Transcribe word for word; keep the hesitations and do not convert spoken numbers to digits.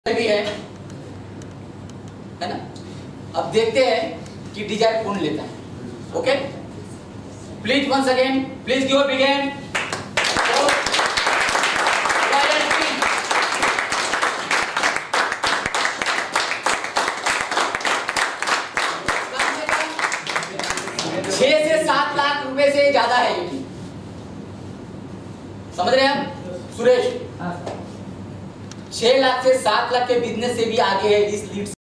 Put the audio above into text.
भी है है ना। अब देखते हैं कि डिजायर कौन लेता है। Okay, please once again please give a big hand. छह से सात लाख रुपए से ज्यादा है ये टीम, समझ रहे हैं आप सुरेश? छह लाख से सात लाख के बिजनेस से भी आगे है इस लीड।